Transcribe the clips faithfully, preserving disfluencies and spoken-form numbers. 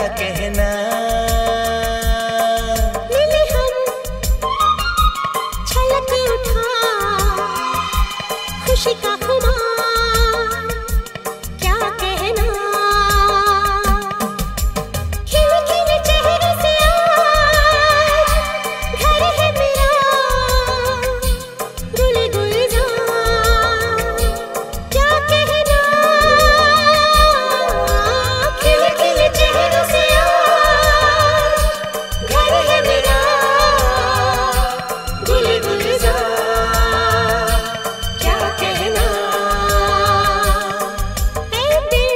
कहना। मिले हम छलक उठा खुशी का खुमार, क्या कहना। खिले खिले चेहरे से आज घर है मेरा, गुल गुलजार, क्या कहना। खिले खिले चेहरे से आज घर है मेरा, गुल गुलजार, क्या कहना। ऐ दिल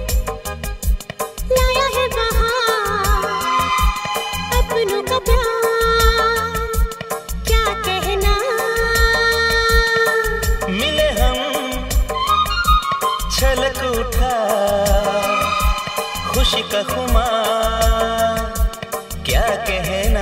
लाया है बहार, अपनों का प्यार, क्या कहना। मिले हम छलक उठा खुशी का खुमार, क्या कहना।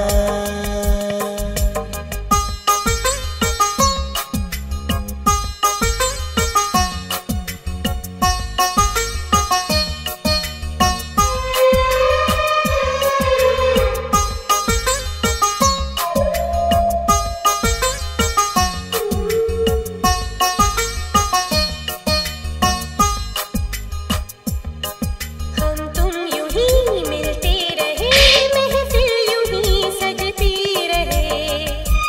हम तुम यूं ही मिलते रहे, महफिल यूं ही सजती रहे।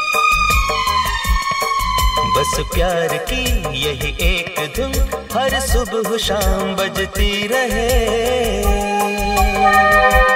बस प्यार की यही एक धुन हर सुबह शाम बजती रहे।